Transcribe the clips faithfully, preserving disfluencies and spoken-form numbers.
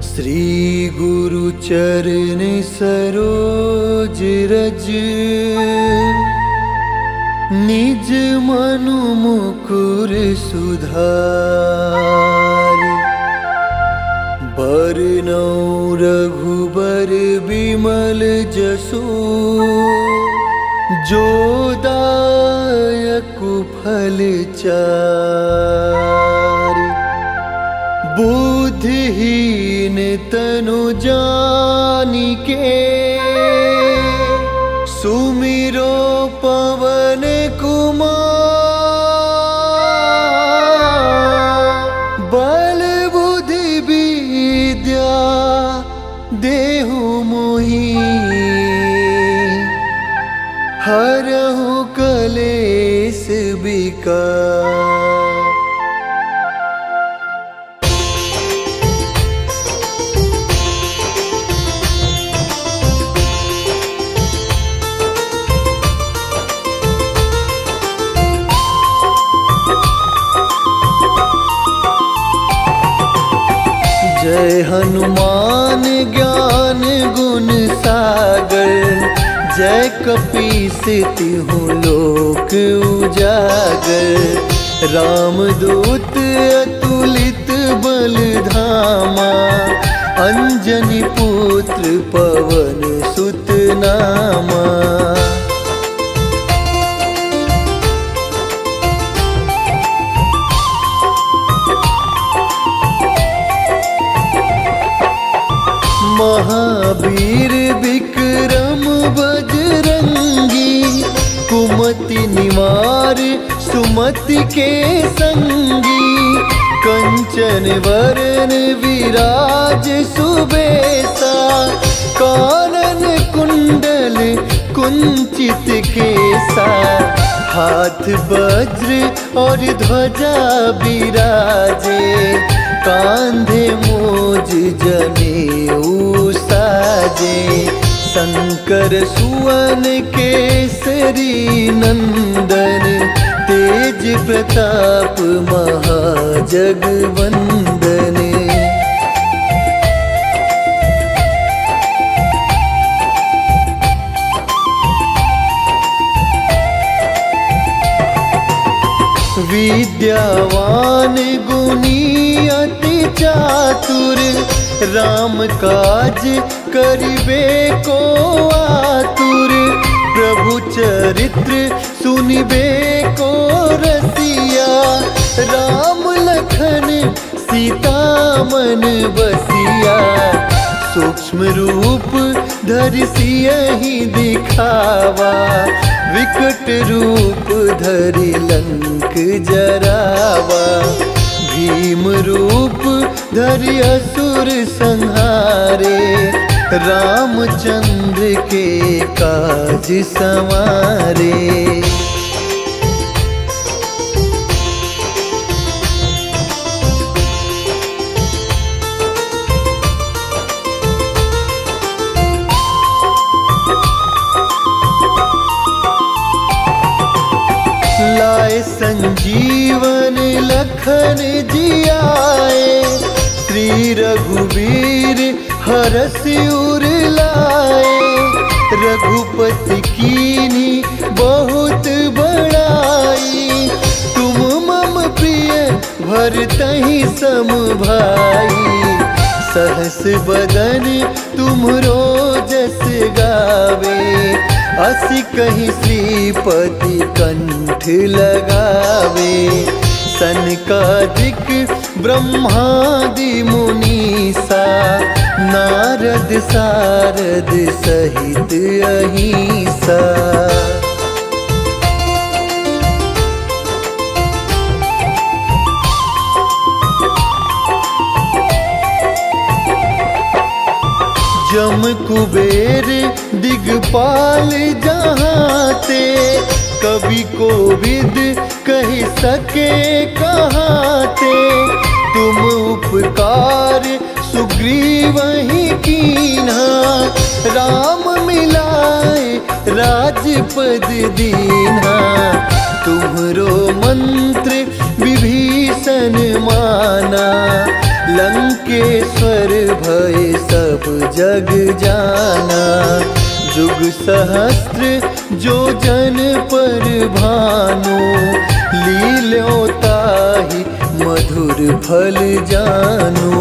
श्री गुरु चरण सरोज रज, निज मनु मुकुर सुधार। बरनौ रघुबर बिमल जसु, जो दायक फल चार। बुद्धिहीन तनु जानिके, सुमिरो पवन कुमार। बल बुद्धि विद्या देहु मोहि, हरहु कलेश विकार। जय हनुमान ज्ञान गुण सागर, जय कपीस तिहु लोक उजागर। रामदूत अतुलित बल धामा, अंजनी पुत्र पवन सुत नामा। महावीर विक्रम बजरंगी, कुमति निवार सुमति के संगी। कंचन वरन विराज सुबेसा, कानन कुंडल कुंचित केसा। हाथ वज्र और ध्वजा बिराजे, कांधे मूज जनेऊ साजे। शंकर सुवन केसरी नंदन, तेज प्रताप महाजगवंदन। विद्यावान गुणी अति चातुर, राम काज करिबे को आतुर। प्रभु चरित्र सुनिबे को रसिया, राम लखन सीता मन बसिया। सूक्ष्म रूप धरि सियहि दिखावा, विकट रूप धरि लंक जरावा। भीम रूप धरि असुर संहारे, रामचंद्र के काज संवारे। लाए संजीवन लखन जियाए, श्री रघुवीर हरषि उर लाए। रघुपति कीन्ही बहुत बड़ाई, तुम मम प्रिय भरतहि सम भाई। सहस बदन तुम्हरो जस गावे, असि कहीं श्रीपति कंठ लगावे। सनकादिक ब्रह्मादि मुनीसा, नारद सारद सहित अहिसा। जम कुबेर दिगपाल जहाते, कवि कोविद कह सके कहाते। तुम उपकार सुग्रीवहि कीन्हा, राम मिलाए राजपद दीन्हा। तुम्हरो मंत्र विभीषण माना, लंकेश्वर भय सब जग जाना। जुग सहस्त्र जो जन पर भानु, लील्यो ताहि मधुर फल जानु।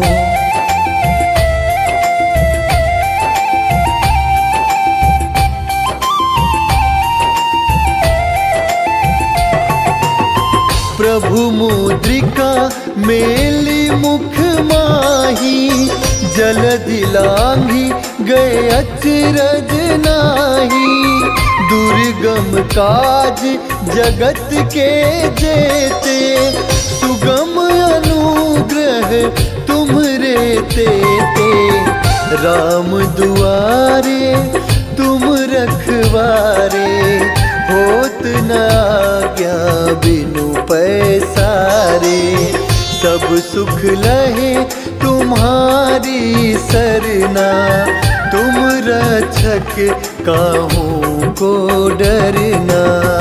प्रभु मुद्रिका मेली मुख माही, जलधि लांघी गए अचरज नाही। दुर्गम काज जगत के जेते, सुगम अनुग्रह तुम्हरे तेते। राम दुआरे तुम रखवारे, होत न आज्ञा बिनु पैसारे। सब सुख लहे तुम्हारी सरना, तुम रक्षक काहू को डरना।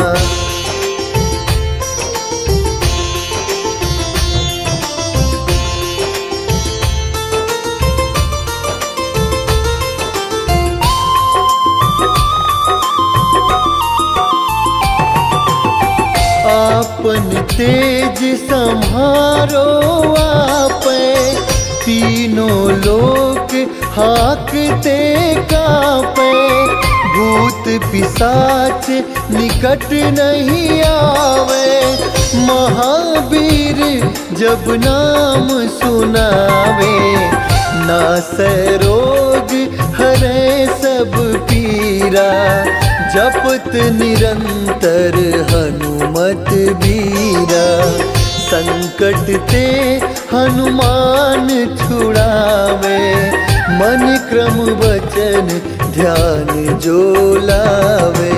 आपन तेज सम्हारो आपे, तीनों लोक हाकते कांपे। भूत पिशाच निकट नहीं आवे, महावीर जब नाम सुनावे। नासै रोग हरै सब पीरा, जपत निरंतर हनुमत बीरा। संकट ते हनुमान छुड़ावे, मन क्रम वचन ध्यान जो लावे।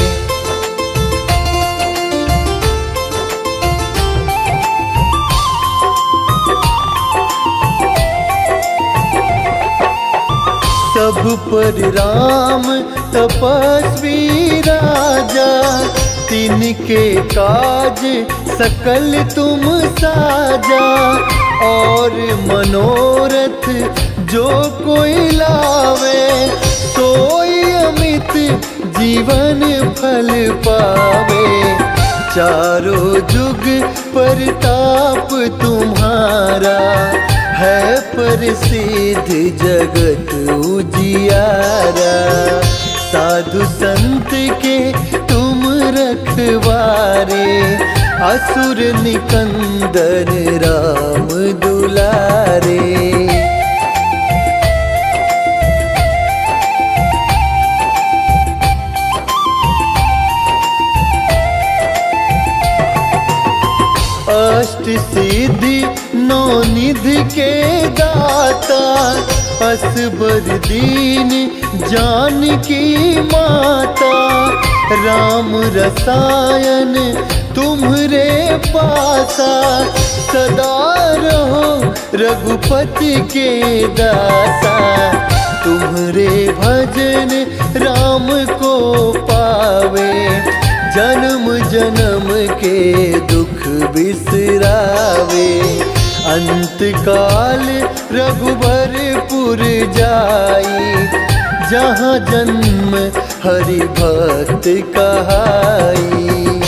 सब पर राम तपस्वी राजा, तिनके काज सकल तुम साजा। और मनोरथ जो कोई लावे, सोई अमित जीवन फल पावे। चारों जुग परताप तुम्हारा, है प्रसिद्ध जगत उजियारा। साधु संत के तुम रखवारे, असुर निकंदन राम दुलारे। अष्ट सिद्धि नौ निधि के दाता, असबर दीन जानकी माता। राम रसायन तुम्हरे पासा, सदा रहो रघुपति के दासा। तुम्हरे भजन राम को पावे, जन्म जन्म के दुख बिसरावे। अंत काल रघुबरपुर जाई, जहाँ जन्म हरि भक्त कहाई।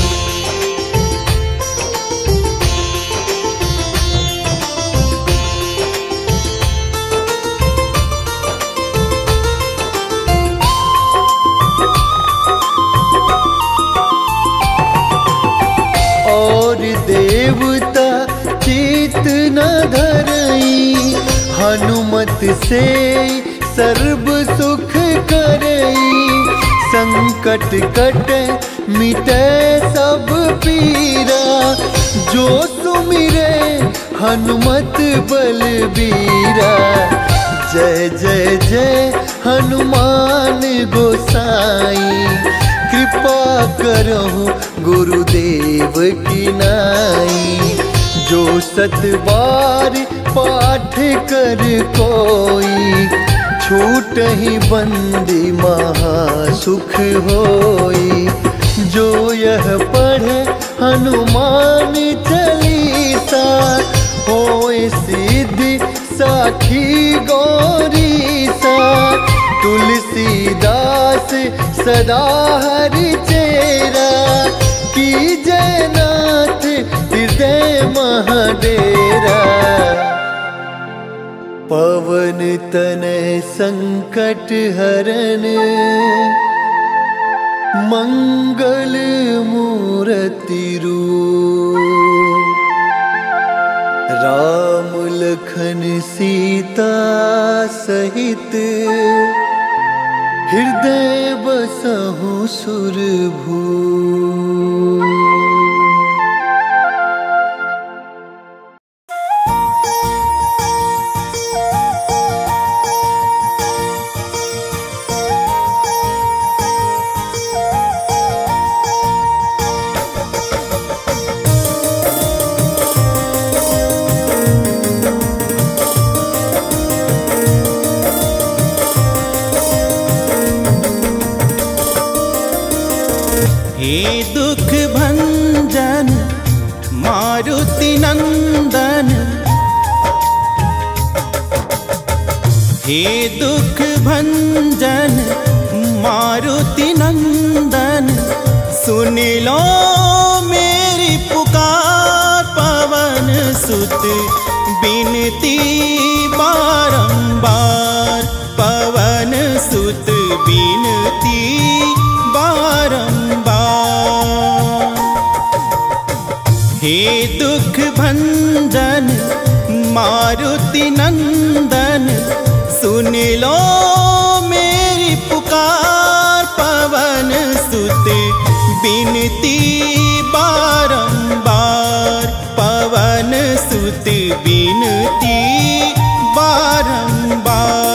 और देवता चित न धरई, हनुमत से सर्व सुख करई। संकट कटे मिटे सब पीरा, जो सुमिरे हनुमत बलबीरा। जय जय जय हनुमान गोसाई, कृपा करहु गुरुदेव की नाई। जो सत बार पाठ कर कोई, छूट ही बंदी महासुख होई। जो यह पढ़े हनुमान चालीसा, होए सिद्धि साखी गौरी सा, तुलसीदास सदा हरि चेरा, की जयनाथ हृदय महाडेरा। पवन तनय संकट हरन, मंगल मूर्ति रूप, राम लखन सीता सहित, हृदय बसहु सुरभू। हे दुख भंजन मारुति नंदन, हे दुख भंजन मारुति नंदन, सुन लो मेरी पुकार। पवन सुत बिनती बारंबार, पवन सुत बिनती बारंबार। हे दुख भंजन मारुति नंदन, सुन लो मेरी पुकार। पवन सुत बिनती बारंबार, पवन सुत बिनती बारंबार।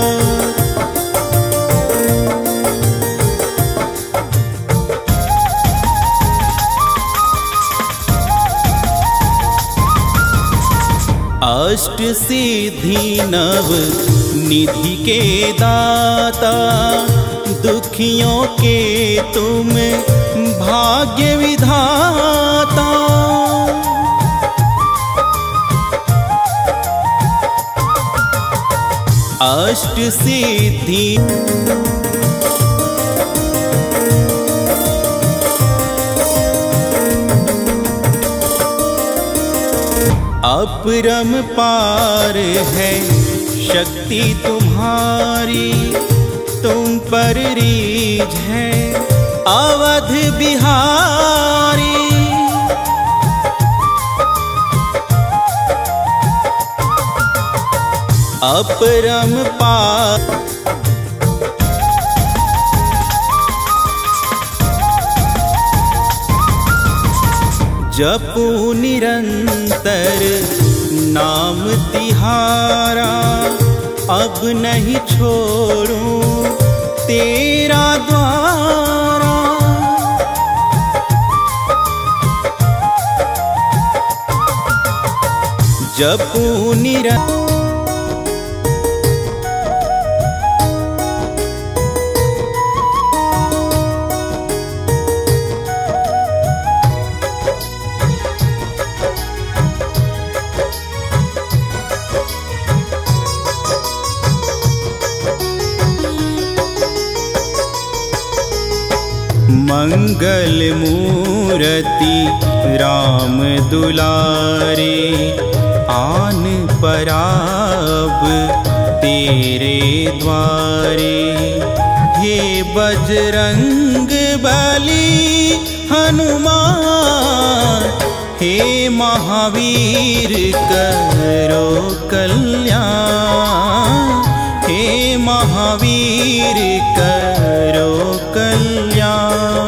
अष्ट सिद्धि नव निधि के दाता, दुखियों के तुम भाग्य विधाता। अष्ट सिद्धि अपरम पार है शक्ति तुम्हारी, तुम पर रीझ है अवध बिहारी। अपरम पार जपू निरंतर नाम तिहारा, अब नहीं छोड़ूं तेरा द्वारा। जपू निरंतर मंगल मूर्ति राम दुलारे, आन पराब तेरे द्वारे। हे बजरंग बली हनुमान, हे महावीर करो कल्याण। हे महावीर करो कल्याण।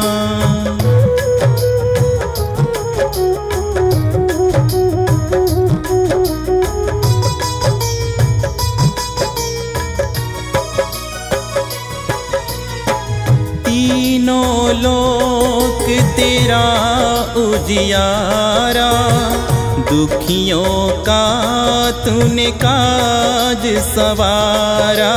तीनों लोक तेरा उजियारा, दुखियों का तूने काज सवारा।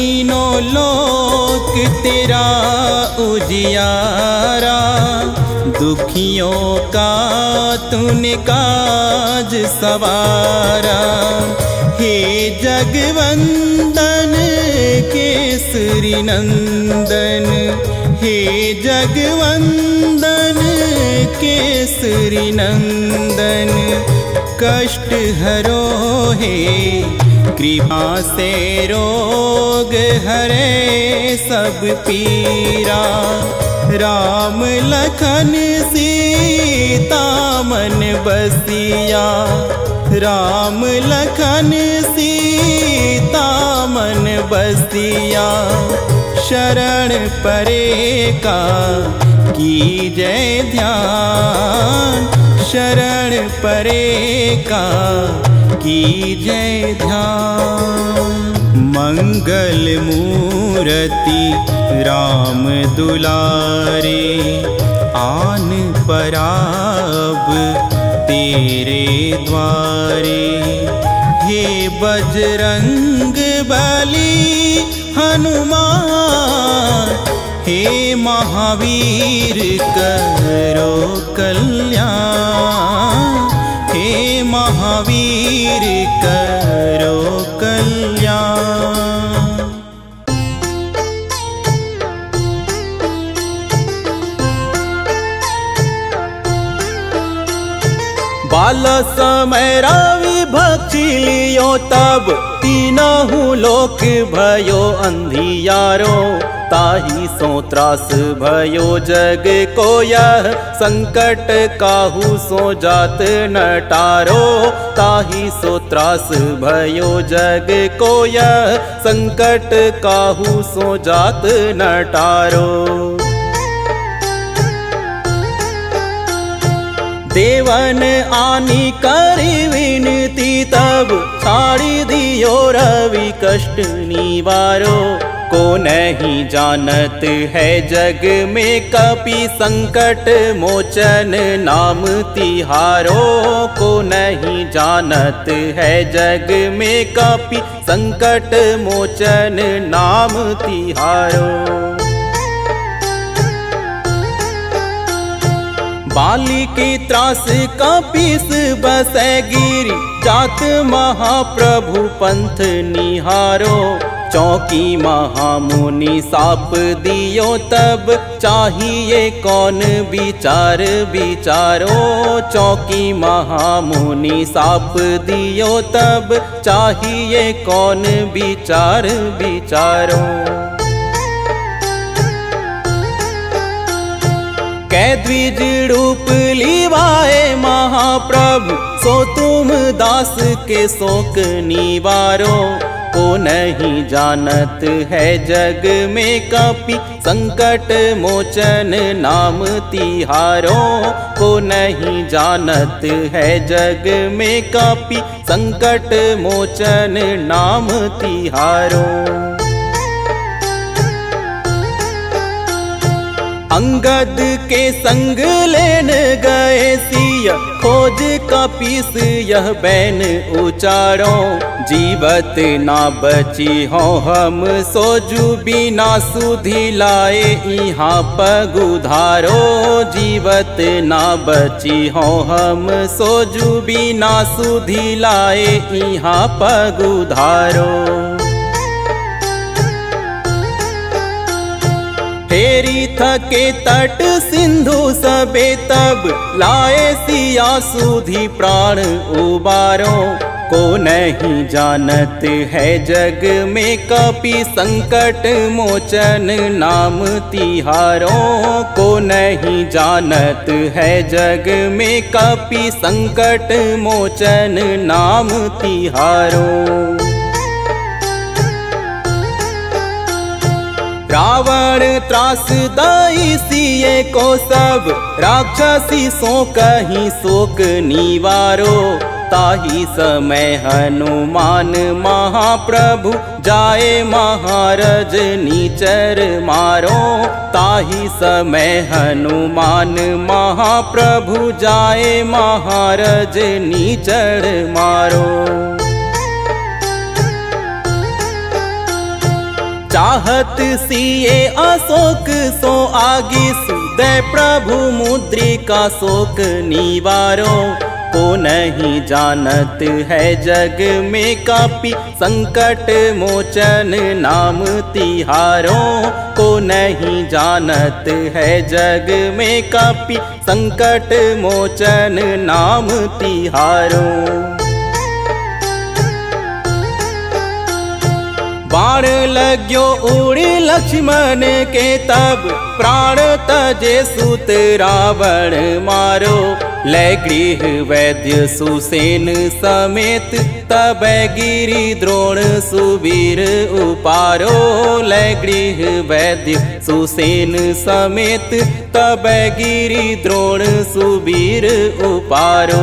तीनों लोक तेरा उजियारा, दुखियों का तूने काज सवारा। हे जगवंदन केसरी नंदन, हे जगवंदन केसरी नंदन, कष्ट हरो हे कृपा से रोग हरे सब पीरा। राम लखन सीता मन बसिया, राम लखन सीता मन बसिया। शरण परे का कीजय ध्यान, शरण परे का कीजय ध्यान। मंगल मूर्ति राम दुलारे, आन पराब तेरे द्वारे। हे बजरंग बली हनुमान, हे महावीर करो कल्याण, हे महावीर करो कल्याण। बाल समय रावि भक्षी लियो, तब तीनहु लोक भयो अंधियारो। ताहि सो त्रास भयो जग को यह, संकट काहू सो जात न टारो। ताहि सो त्रास भयो जग को यह, संकट काहू सो जात न टारो। देवन आनी करी विनती, तब छाड़ी दियो रवि कष्ट निवारो। को नहीं जानत है जग में कपि, संकट मोचन नाम तिहारो। को नहीं जानत है जग में कपि, संकट मोचन नाम तिहारो। बाली की त्रास कपीस बसै गिरि, जात महाप्रभु पंथ निहारो। चौकी महामुनि साप दियो, तब चाहिए कौन विचार विचारो। चौकी महामुनि साप दियो, तब चाहिए कौन विचार विचारो। कै द्विज रूप लिवाए महाप्रभु, सो तुम दास के शोक निवारो। को नहीं जानत है जग में कपि, संकट मोचन नाम तिहारो। को नहीं जानत है जग में कपि, संकट मोचन नाम तिहारो। अंगद के संग लेन गए सिया, खोज कपीस यह बैन उचारो। जीवत ना बची हो हम सोजू, बिना सुधि लाए यहाँ पगुधारो। जीवत ना बची हो हम सोजू, बिना सुधि लाए यहाँ पगुधारो। फेरी थके तट सिंधु सबे, तब लाए सिया सुधि प्राण उबारो। को नहीं जानत है जग में कपि, संकट मोचन नाम तिहारो। को नहीं जानत है जग में कपि, संकट मोचन नाम तिहारो। रावण त्रास दाई सिए को, सब राक्षसी सो कहीं शोक निवारो। ताहि समय हनुमान महाप्रभु, जाए महाराज नीचर मारो। ताहि समय हनुमान महाप्रभु, जाए महाराज नीचर मारो। चाहत सिए अशोक सो आगिस, दे प्रभु मुद्रिका शोक निवारो। को नहीं जानत है जग में कापी संकट मोचन नाम तिहारो। को नहीं जानत है जग में कापी संकट मोचन नाम तिहारो। बाण लग्यो उड़ी लक्ष्मण के तब प्राण तजे सुत रावण मारो। ले गृह वैद्य सुसेन समेत तब गिरी द्रोण सुबीर उपारो। ले गृह वैद्य सुसेन समेत तब गिरी द्रोण सुबीर उपारो।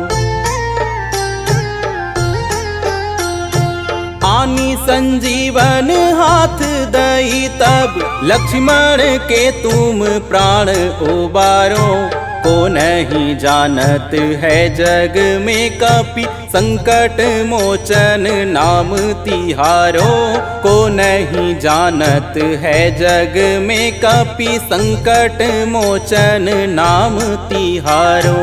आनी संजीवन हाथ दई तब लक्ष्मण के तुम प्राण उबारो। को नहीं जानत है जग में कापी संकट मोचन नाम तिहारो। को नहीं जानत है जग में कापी संकट मोचन नाम तिहारो।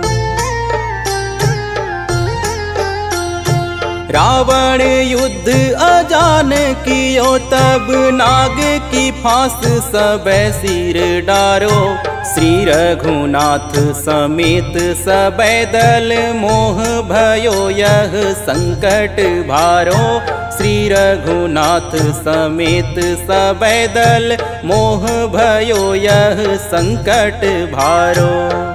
रावण युद्ध अजान कियो तब नाग की फांस सब सिर डारो। श्री रघुनाथ समेत सब दल मोह भयो यह संकट भारो। श्री रघुनाथ समेत सब दल मोह भयो यह संकट भारो।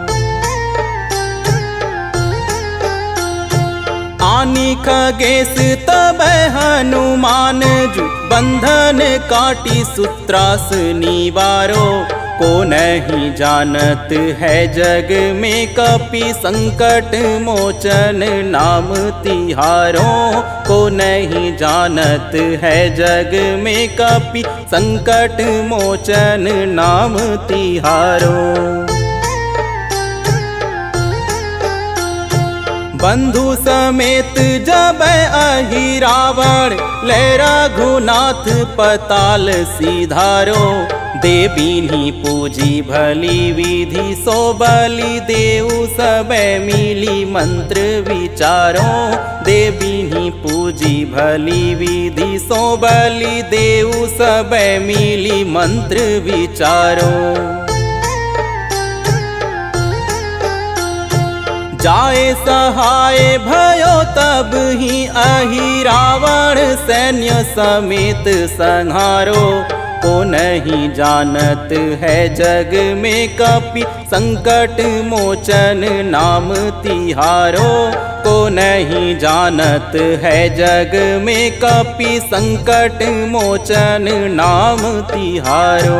आनी खगेश तब हनुमान जु बंधन काटी सूत्रास निवारो। को नहीं जानत है जग में कापी संकट मोचन नाम तिहारो। को नहीं जानत है जग में कापी संकट मोचन नाम तिहारो। बंधु समेत जब अहि रावण ले रघुनाथ पताल सिधारो। देवीनी पूजी भली विधि सो बलि देऊ सब मिली मंत्र विचारो। देवीनी पूजी भली विधि सो बलि देऊ सब मिली मंत्र विचारो। जाए सहाय भयो तब ही अहि रावण सैन्य समेत संहारो। को नहीं जानत है जग में कापी संकट मोचन नाम तिहारो। को नहीं जानत है जग में कापी संकट मोचन नाम तिहारो।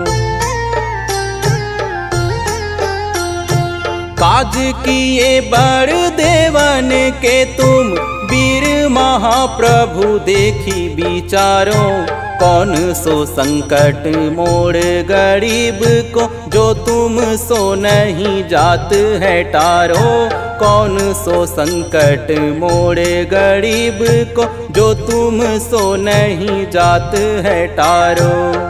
काज किए बड़ देवन के तुम वीर महाप्रभु देखी विचारो। कौन सो संकट मोड़ गरीब को जो तुम सो नहीं जात है टारो। कौन सो संकट मोड़ गरीब को जो तुम सो नहीं जात है टारो।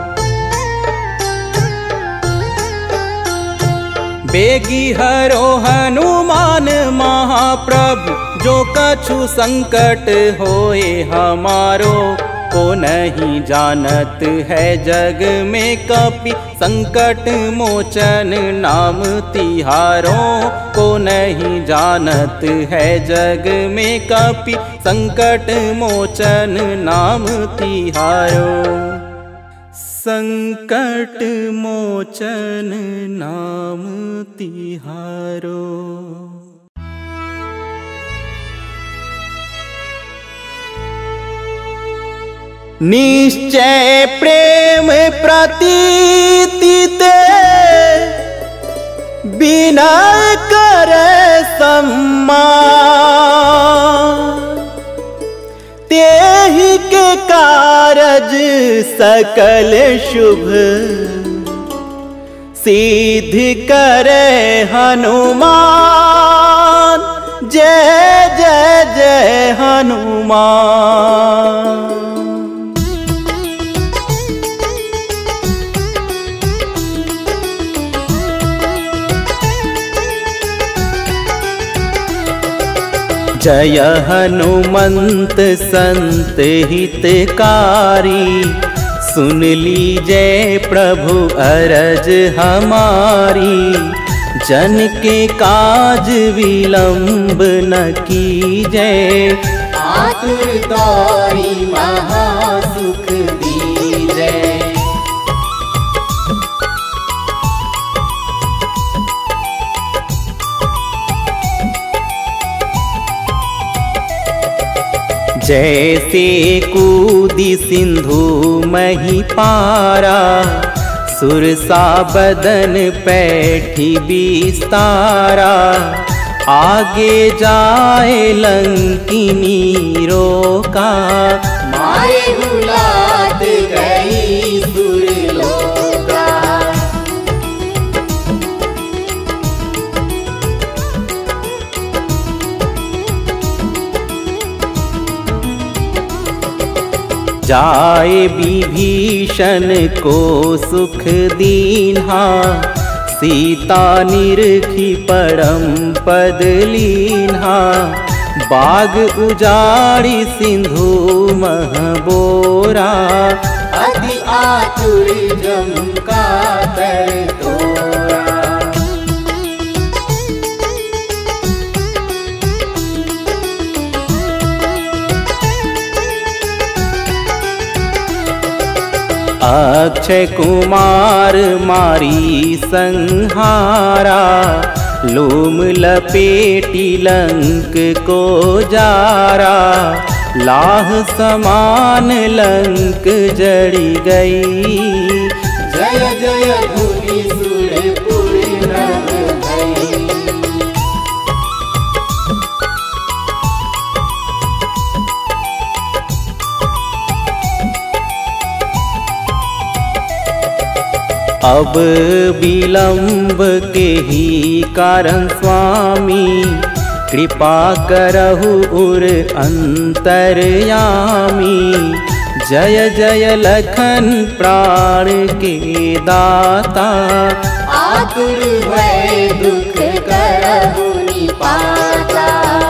बेगी हरो हनुमान महाप्रभु जो कछु संकट होए हमारो। को नहीं जानत है जग में कापी संकट मोचन नाम तिहारो। को नहीं जानत है जग में कापी संकट मोचन नाम तिहारो। संकट मोचन नाम तिहारो। निश्चय प्रेम प्रतीति ते बिना करे सम्मान। तेहि के कारज सकल शुभ सिद्ध करे हनुमान। जय जय जय हनुमान। जय हनुमंत संत हितकारी, सुन लीजिए प्रभु अरज हमारी। जन के काज विलंब न कीजिए, आतुर तोहि महासुख दीजिए। जैसे कूदी सिंधु मही पारा, सुरसा बदन पैठी बिस्तारा। आगे जाए लंकिनी रोका, मारे हुलात गई सुरलोका। जाए विभीषण को सुख दीन्हा, सीता निरखी परम पद लीन्हा। बाग उजाड़ी सिंधु मह बोरा, अति आतुर जम का तर तोरा। अक्षय कुमार मारी संहारा, लोम लपेटी लंक को जारा। लाह समान लंक जड़ी गई, जय जय धुनि सुरपुर नभ भई। अब विलंब के ही कारण स्वामी, कृपा करहु उर अंतरयामी। जय जय लखन प्राण के दाता, आतुर भय दुख करहु निपाता।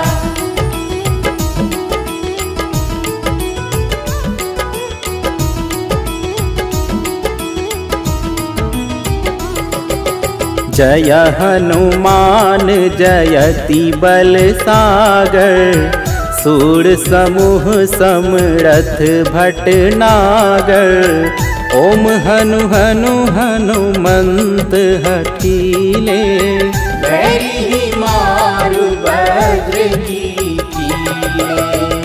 जय हनुमान जयति बल सागर, सूर समूह समरथ भटनागर। ओम हनु हनु हनुमंत हठीले, बैरी मारु वज्र की कीले।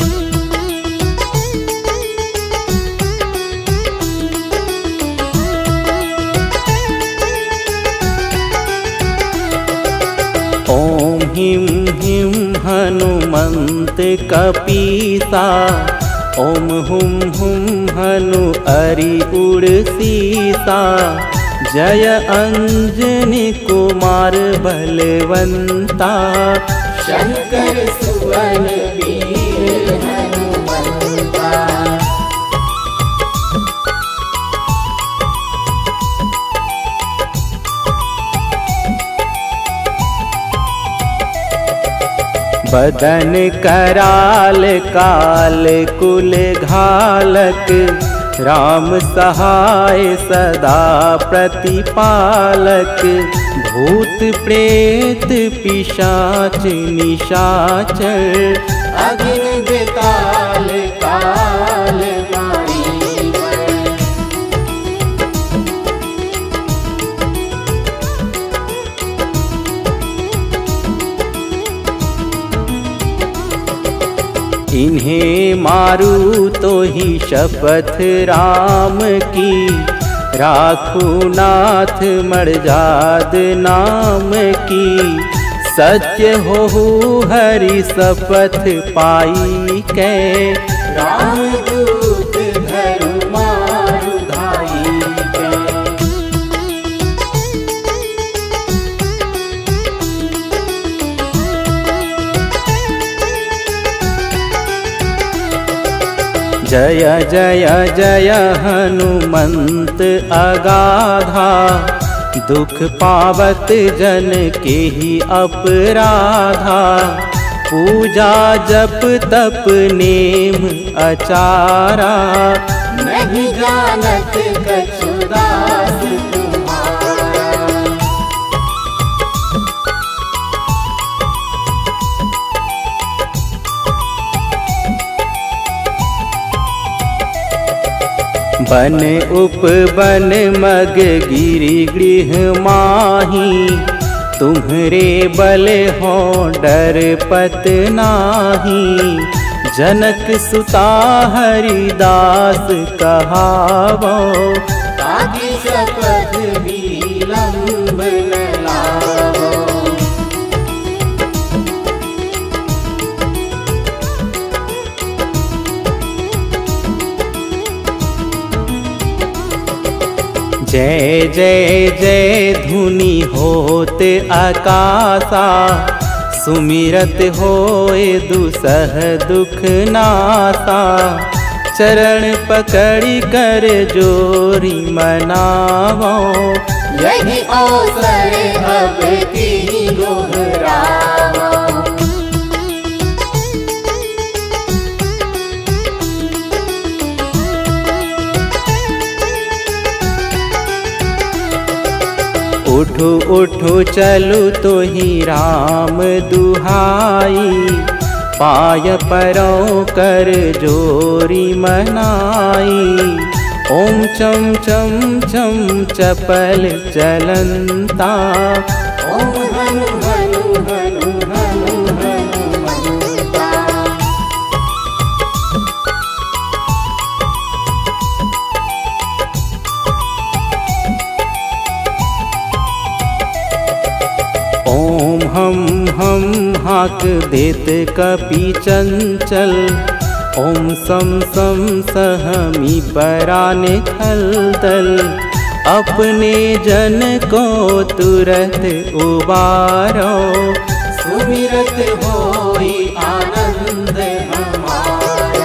ओम हिम हिम हनुमंत कपीसा, ओम हुम हुम हनु अरि उड़ सीसा। जय अंजनी कुमार बलवंता, शंकर सुवन वीर हनुमंता। बदन कराल काल कुल घालक, राम सहाय सदा प्रतिपालक। भूत प्रेत पिशाच निशाचर, अग्नि बेताल काल मारी। इन्हें मारू तो ही शपथ राम की, राखू नाथ मर्याद नाम की। सत्य हो हरि शपथ पाई कै, राम दूत धर्म मारु धाई कै। जय जय जय हनुमंत अगाधा, दुख पावत जन के ही अपराधा। पूजा जप तप नेम आचारा, नहीं जानत कछु दास तुम्हारा। बन उपवन मग गिरि गृह माही, तुम्हरे बल हो डर पत नाही। जनक सुता हरिदास कहावो, ताकि शपथ विलंब न लावो। जय जय जय धुनि होत आकाशा, सुमिरत होए दुसह दुख नासा। चरण पकड़ी कर जोरी मनावो, यही अवसर अब की दोहरावो। उठो उठो चलु तो ही राम दुहाई, पाय परों कर जोरी मनाई। ओम चम चम चम चपल चलंता, ओम हनु हनु हनु हनु हनुमंता। ओम हम हम हाक देत कपि चंचल, ओम सम सम सहमी पराने खलदल। अपने जन को तुरत उबारो, सुमिरत होई आनंद हमारो।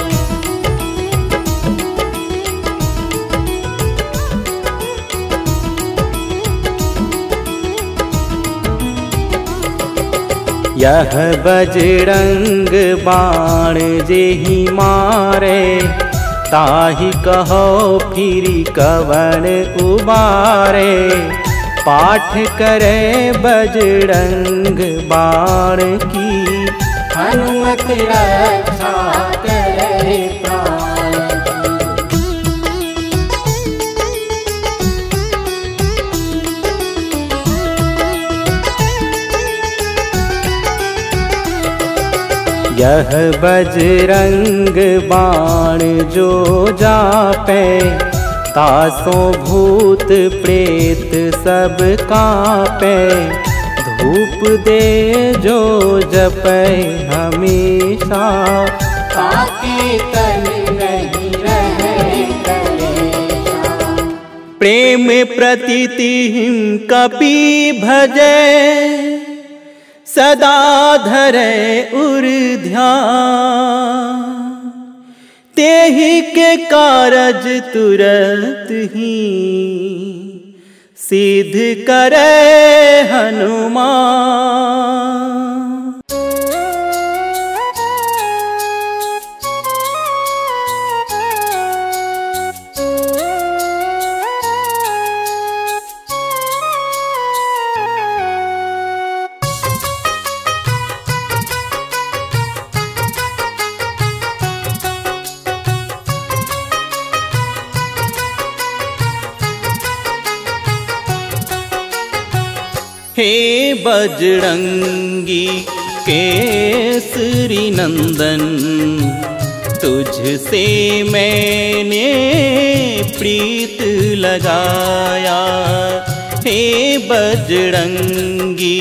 यह बजरंग बाण जेहि मारे, ताहि कहो फिरि कवन उबारे। पाठ करे बजरंग बाण की, हनुमत रक्षा करे प्राण की। यह बजरंग बाण जो जापे, तासों भूत प्रेत सब कांपे। धूप दे जो जपे हमेशा, ताकि तन नहीं रहे कलेशा। प्रेम प्रतीति हिम कपि भजे, सदा धरे उर ध्यान। तेहि के कारज तुरत ही, सिद्ध करे हनुमान। हे बजरंगी केसरी नंदन, तुझसे मैंने प्रीत लगाया। हे बजरंगी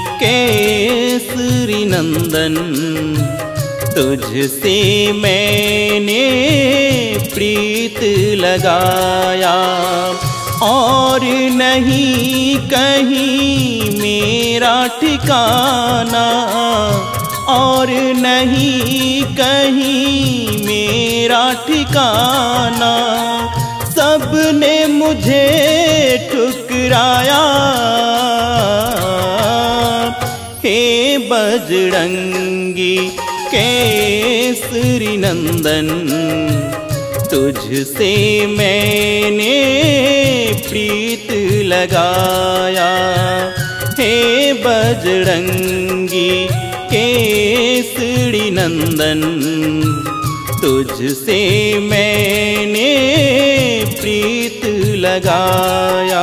केसरी नंदन, तुझसे मैंने प्रीत लगाया। और नहीं कहीं मेरा ठिकाना, और नहीं कहीं मेरा ठिकाना। सबने मुझे ठुकराया। हे बजरंगी केसरी नंदन, तुझसे मैंने प्रीत लगाया। हे बजरंगी केसरी नंदन, तुझसे मैंने प्रीत लगाया।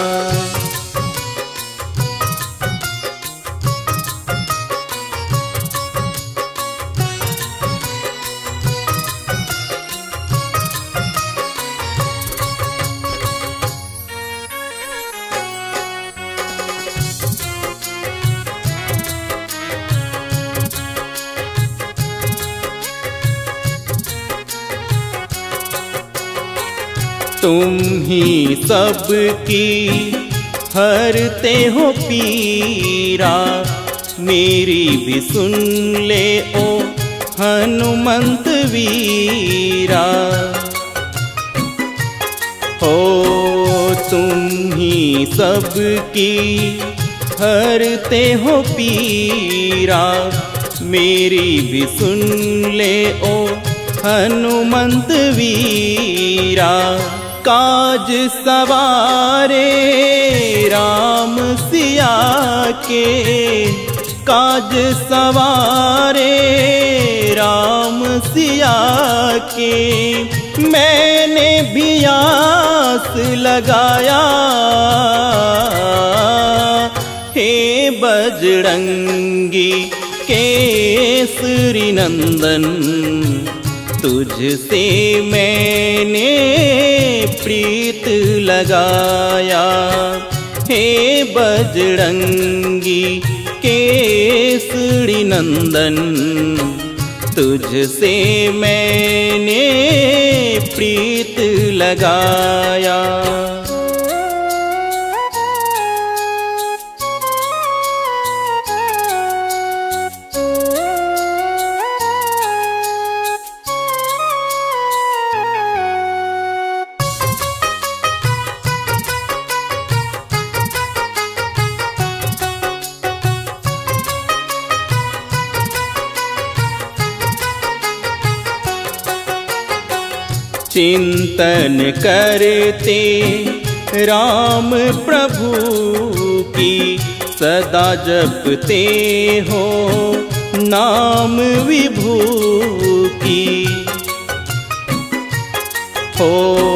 तुम ही सबकी हरते हो पीरा, मेरी भी सुन ले ओ हनुमंत वीरा। हो तुम ही सबकी हरते हो पीरा, मेरी भी सुन ले ओ हनुमंत वीरा। काज सवारे राम सिया के, काज सवारे राम सिया के, मैंने भी आस लगाया। हे बजरंगी केसरी नंदन, तुझसे मैंने प्रीत लगाया। हे बजरंगी केसरी नंदन, तुझसे मैंने प्रीत लगाया। चिंतन करते राम प्रभु की, सदा जपते हो नाम विभु की। हो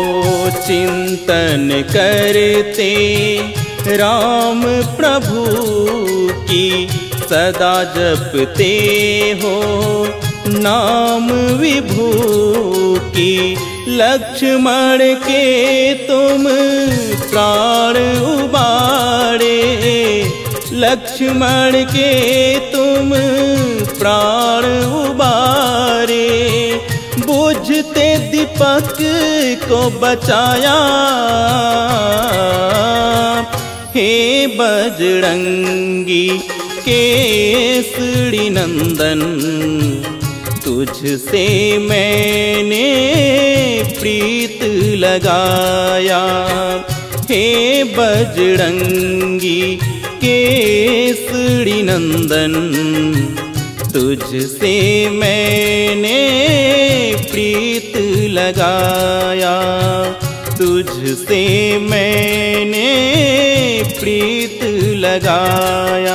चिंतन करते राम प्रभु की, सदा जपते हो नाम विभु की। लक्ष्मण के तुम प्राण उबारे, लक्ष्मण के तुम प्राण उबारे, बुझते दीपक को बचाया। हे बजरंगी केसरी नंदन, तुझसे मैंने प्रीत लगाया। हे बजरंगी केसरी नंदन, तुझसे मैंने प्रीत लगाया। तुझसे मैंने प्रीत लगाया।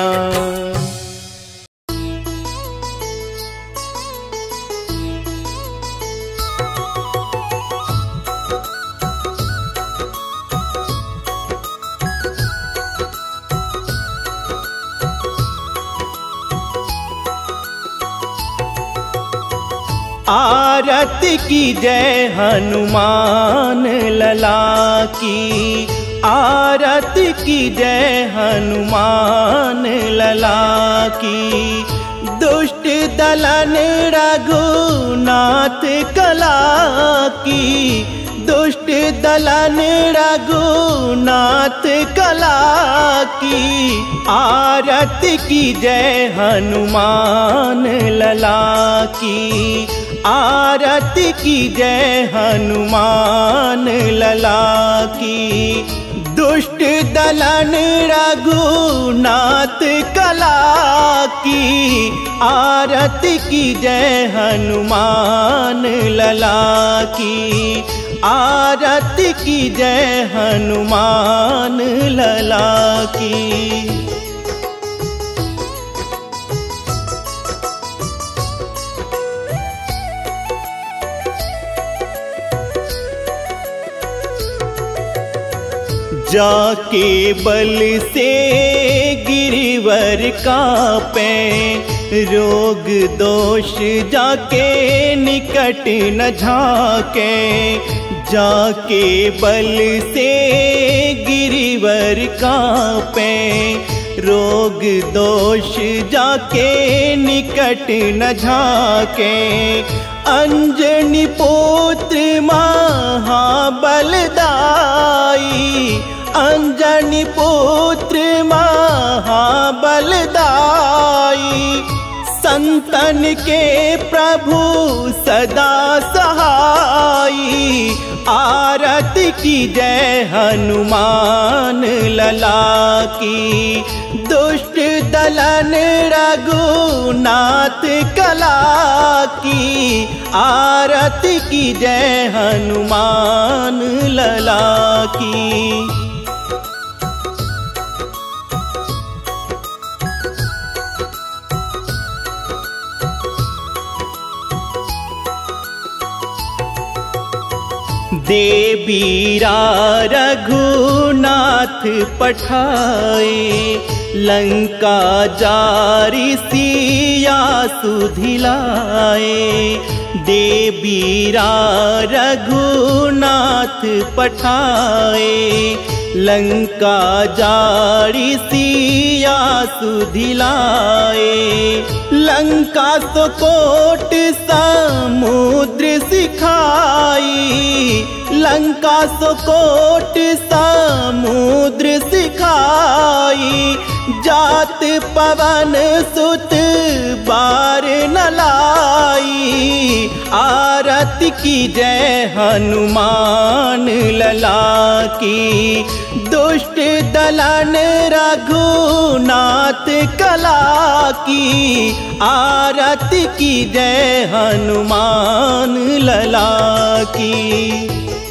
आरती की जय हनुमान लला की, आरती की जय हनुमान लला की। दुष्ट दलन रघुनाथ कला की, दुष्ट दलन रघुनाथ कला की। आरती की जय हनुमान लला की, आरती की जय हनुमान लला की। दुष्ट दलन रघुनाथ कला की, आरती की जय हनुमान लला की, आरती की जय हनुमान लला की। जाके बल से गिरिवर कांपे, रोग दोष जाके निकट न झाके, जाके बल से गिरिवर कांपे, रोग दोष जाके निकट न झाके। अंजनी पुत्र महाबलदाई, अंजनी पुत्र महाबलदाई, संतन के प्रभु सदा सहाई, आरती की जय हनुमान लला की, दुष्ट दलन रघुनाथ कला की, आरती की जय हनुमान लला की। देवीरा रघुनाथ पठाए, लंका जारी सिया सुधिलाए, देवीरा रघुनाथ पठाए, लंका जारी सिया सुधिलाए, लंका सो कोट समुद्र सिखाई, लंका सो कोट समुद्र सिखाई, जात पवन सुत बार न लाई, आरती की जय हनुमान लला की, दुष्ट दलन रघुनाथ कला की, आरती की जय हनुमान लला की।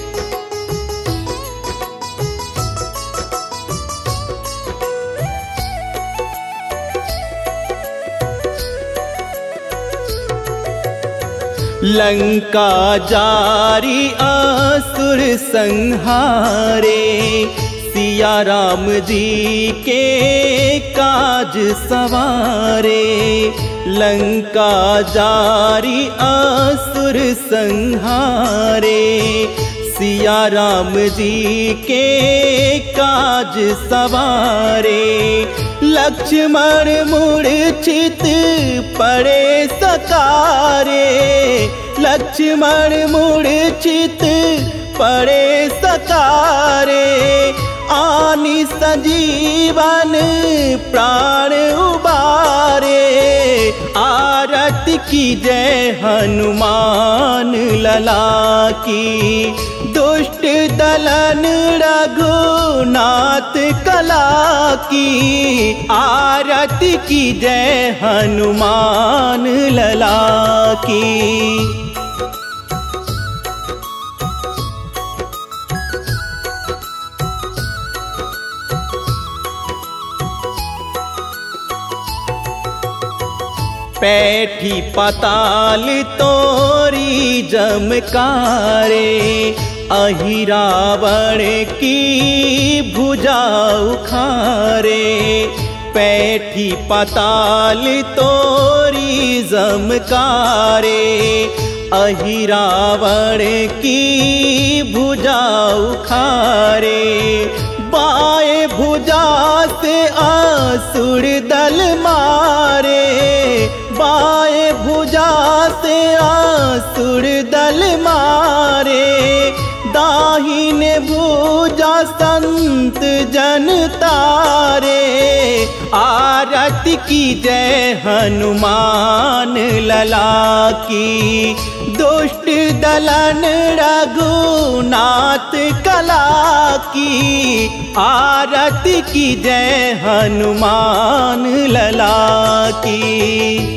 लंका जारी असुर संहारे, सिया राम जी के काज सवारे, लंका जारी असुर संहारे, सिया राम जी के काज सवारे, लक्ष्मण मूर्छित पड़े सकारे, लक्ष्मण मूर्छित पड़े सकारे, आनि संजीवन प्राण उबारे, आरती की जय हनुमान लला की, दुष्ट दलन रघुनाथ कला की, आरती की जय हनुमान लला की। पैठी पताल तोरी जमकारे, अहि रावण की भुजा उखारे, पैठी पताल तोरी जमकारे, अहि रावण की भुजा उखारे, बाएं भुजा से असुर दल मारे, बाएं भुजा से असुर दल मारे, दाहिने भुजा संत जन तारे, आरती की जय हनुमान लला की। दुष्ट दलन रघुनाथ कला की। आरती की जय हनुमान लला की।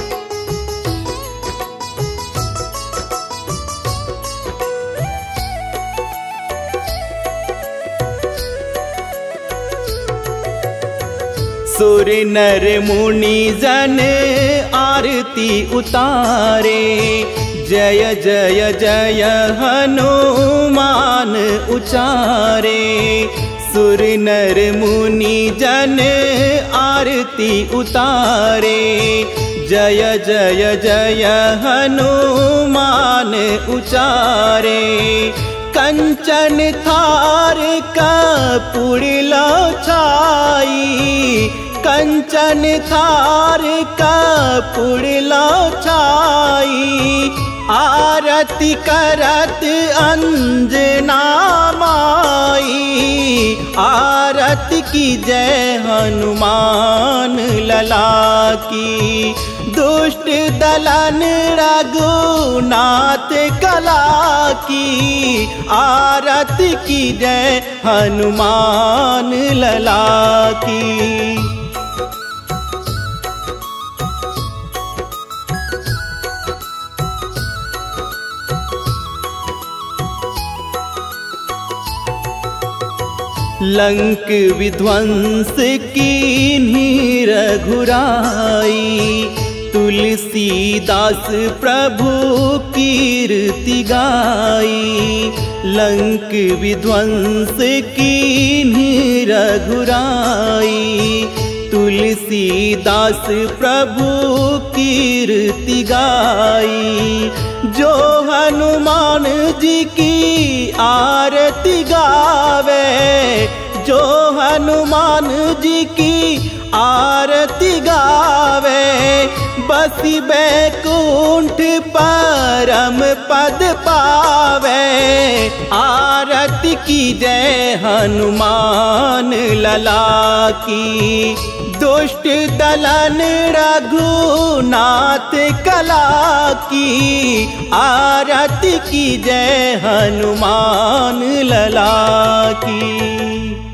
सुर नर मुनि जन आरती उतारे। जय जय जय हनुमान उचारे। सुर नर मुनि जन आरती उतारे। जय जय जय हनुमान उचारे। कंचन थार कपूर छाई। कंचन थार कपूर छाई। आरती करत अंजना माई। आरती की जय हनुमान लला की। दुष्ट दलन रघुनाथ कला की। आरती की जय हनुमान लला की। लंक विध्वंस की रघुराई। तुलसीदास प्रभु कीर्ति गाई। लंक विध्वंस की रघुराई। तुलसीदास प्रभु कीर्ति गाई। जो हनुमान जी की आरती गावे। जो हनुमान जी की आरती गावे। बसी बैकुंठ परम पद पावे। आरती की जय हनुमान लला की। दुष्ट दलन रघुनाथ कला की। आरती की जय हनुमान लला की।